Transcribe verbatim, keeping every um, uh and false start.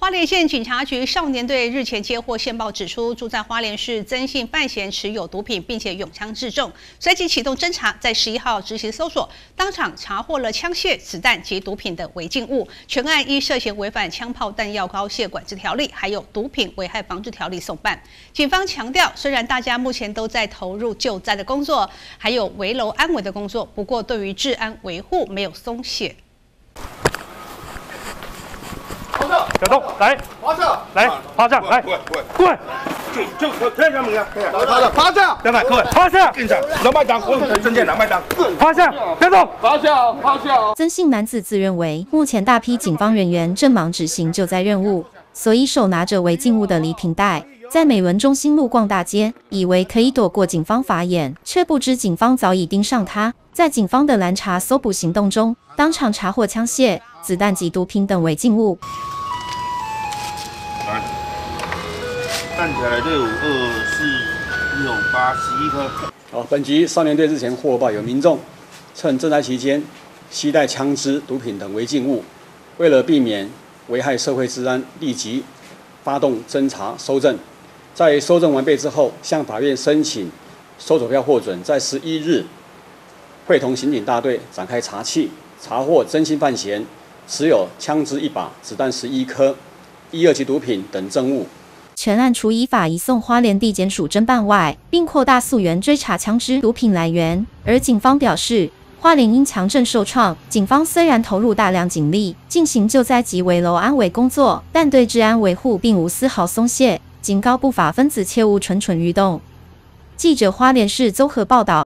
花莲县警察局少年队日前接获线报，指出住在花莲市曾姓范闲持有毒品，并且拥枪自重，随即启动侦查，在十一号执行搜索，当场查获了枪械、子弹及毒品的违禁物。全案依涉嫌违反枪炮弹药高械管制条例，还有毒品危害防治条例送办。警方强调，虽然大家目前都在投入救灾的工作，还有围楼安稳的工作，不过对于治安维护没有松懈。 小东，来， 趴下， 来，趴下，来， 过来， 过来， 就就这样子啊，趴下，趴下， 两百，过来，趴下， 两百张，我证件两百张， 趴下，别动， 趴下，趴下。 曾姓男子自认为目前大批警方人员正忙执行救灾任务，所以手拿着违禁物的礼品袋，在美伦中心路逛大街，以为可以躲过警方法眼，却不知警方早已盯上他。在警方的拦查搜捕行动中，当场查获枪械、子弹及毒品等违禁物。 看起来都有二四六八十一颗。 好，本局少年队日前获报有民众趁赈灾期间携带枪支、毒品等违禁物，为了避免危害社会治安，立即发动侦查搜证。在搜证完备之后，向法院申请搜索票获准，在十一日会同刑警大队展开查缉，查获曾姓范闲持有枪支一把、子弹十一颗、一二级毒品等证物。 全案除依法移送花莲地检署侦办外，并扩大溯源追查枪支、毒品来源。而警方表示，花莲因强震受创，警方虽然投入大量警力进行救灾及围楼安危工作，但对治安维护并无丝毫松懈，警告不法分子切勿蠢蠢欲动。记者花莲市综合报道。